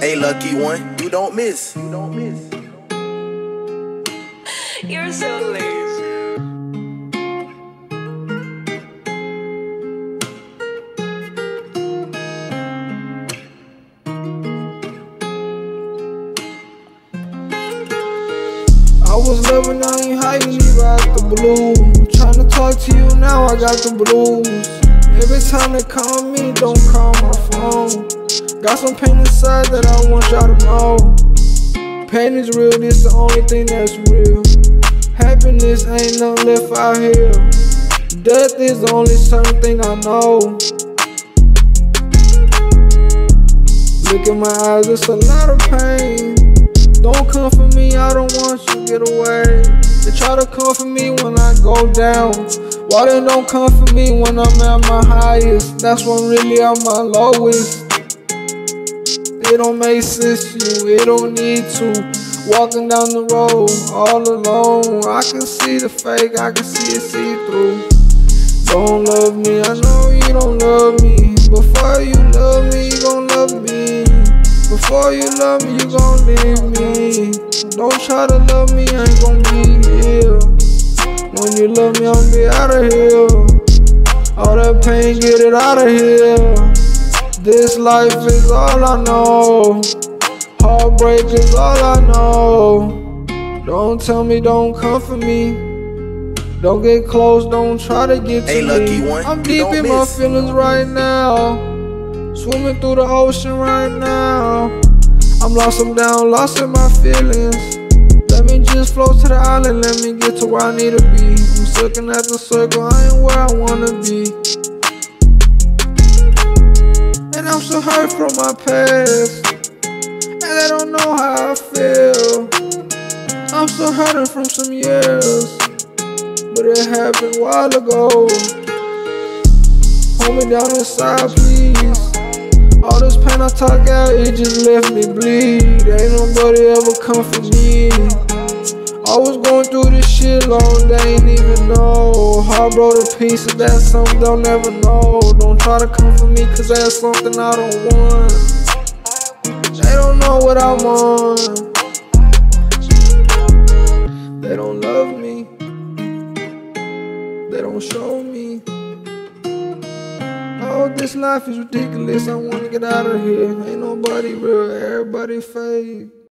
Hey, lucky one, you don't miss. You're so lazy. I was loving on you, how you leave out the blue. Tryna talk to you now, I got the blues. Every time they call me, don't call my phone. Got some pain inside that I want y'all to know. Pain is real, this the only thing that's real. Happiness ain't nothing left out here. Death is the only certain thing I know. Look in my eyes, it's a lot of pain. Don't come for me, I don't want you to get away. They try to come for me when I go down. Why they don't come for me when I'm at my highest? That's when really I'm my lowest. It don't make sense to you, it don't need to. Walking down the road all alone, I can see the fake, I can see it see-through. Don't love me, I know you don't love me. Before you love me, you gon' love me. Before you love me, you gon' leave me. Don't try to love me, I ain't gon' be here. When you love me, I'll be out of here. All that pain, get it out of here. This life is all I know. Heartbreak is all I know. Don't tell me, don't come for me. Don't get close, don't try to get to me. I'm deep in my feelings right now. Swimming through the ocean right now. I'm lost, I'm down, lost in my feelings. Let me just float to the island, let me get to where I need to be. I'm circling at the circle, I ain't where I wanna be. And I'm so hurt from my past, and they don't know how I feel. I'm still hurting from some years, but it happened a while ago. Hold me down inside, please. All this pain I talk out, it just left me bleed. Ain't nobody ever come for me. I was going through this shit long, they ain't even know. Heart broke to pieces, that's something they'll never know. Don't try to come for me, cause that's something I don't want. They don't know what I want. They don't love me. They don't show me. Oh, this life is ridiculous, I wanna get out of here. Ain't nobody real, everybody fake.